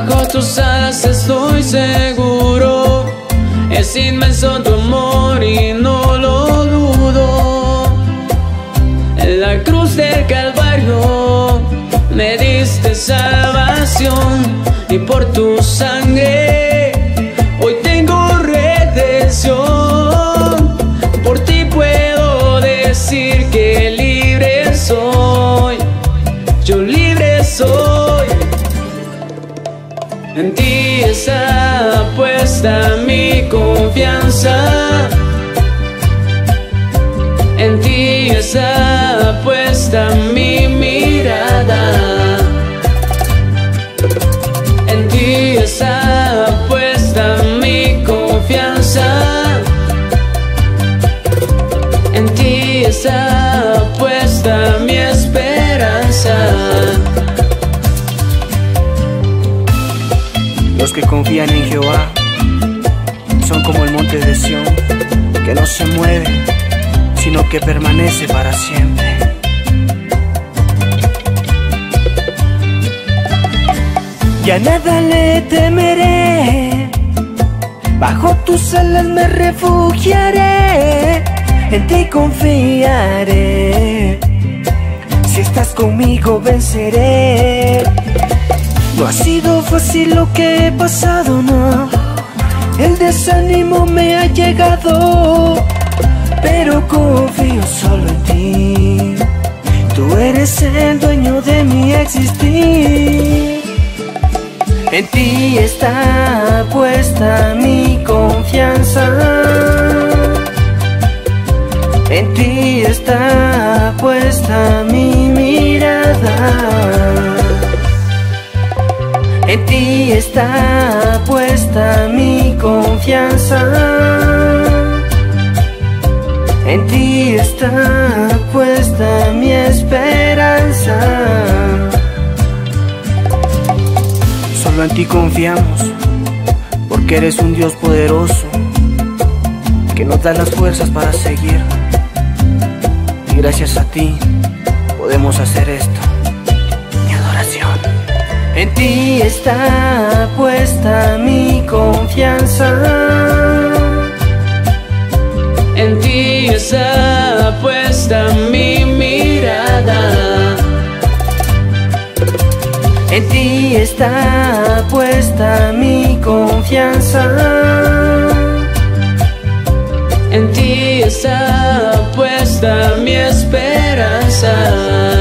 Bajo tus alas estoy seguro, es inmenso tu amor y no lo dudo. En la cruz del Calvario me diste salvación, y por tu sangre hoy tengo redención. Por ti puedo decir que libre soy, yo libre soy. En ti está puesta mi confianza, en ti está puesta mi mirada, en ti está puesta mi confianza, en ti está puesta mi esperanza. Los que confían en Jehová son como el monte de Sión, que no se mueve, sino que permanece para siempre. Ya nada le temeré, bajo tus alas me refugiaré, en ti confiaré, si estás conmigo venceré. No ha sido fácil lo que he pasado, no, el desánimo me ha llegado, pero confío solo en ti, tú eres el dueño de mi existir. En ti está puesta mi confianza, en ti está puesta mi mirada, en ti está puesta mi confianza, en ti está puesta mi esperanza. Solo en ti confiamos, porque eres un Dios poderoso, que nos da las fuerzas para seguir. Y gracias a ti podemos hacer esto, mi adoración. En ti está puesta mi confianza, en ti está puesta mi mirada, en ti está puesta mi confianza, en ti está puesta mi esperanza.